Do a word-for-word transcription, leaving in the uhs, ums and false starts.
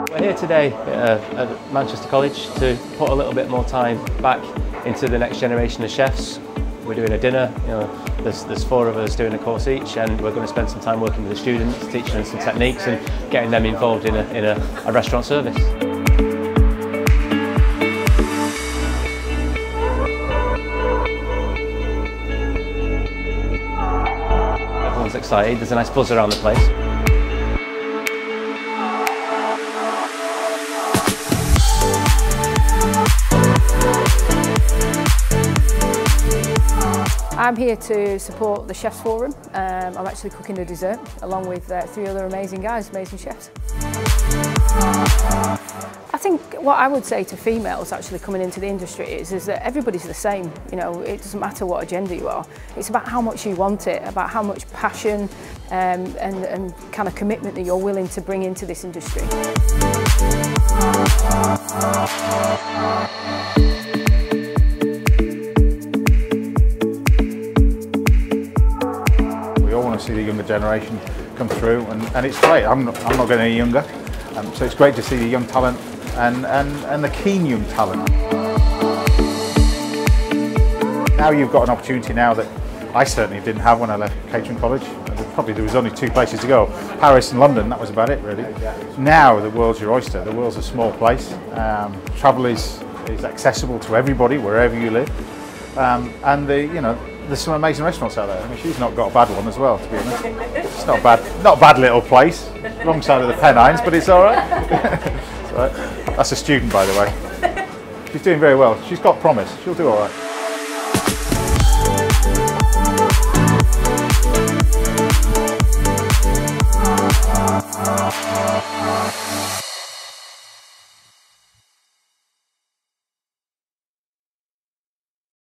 We're here today uh, at Manchester College to put a little bit more time back into the next generation of chefs. We're doing a dinner, you know, there's, there's four of us doing a course each, and we're going to spend some time working with the students, teaching them some techniques and getting them involved in a, in a, a restaurant service. Everyone's excited, there's a nice buzz around the place. I'm here to support the Chefs Forum. Um, I'm actually cooking the dessert along with uh, three other amazing guys, amazing chefs. I think what I would say to females actually coming into the industry is, is that everybody's the same. You know, it doesn't matter what gender you are. It's about how much you want it, about how much passion um, and, and kind of commitment that you're willing to bring into this industry. See the younger generation come through, and, and it's great. I'm not, I'm not getting any younger, um, so it's great to see the young talent and, and, and the keen young talent. Now you've got an opportunity now that I certainly didn't have when I left Catering College. Probably there was only two places to go, Paris and London, that was about it really. Now the world's your oyster, the world's a small place. Um, travel is, is accessible to everybody wherever you live, um, and the, you know, there's some amazing restaurants out there. I mean, she's not got a bad one as well, to be honest. It's not a bad, not a bad little place. Wrong side of the Pennines, but it's all right. It's all right. That's a student, by the way. She's doing very well. She's got promise. She'll do all right.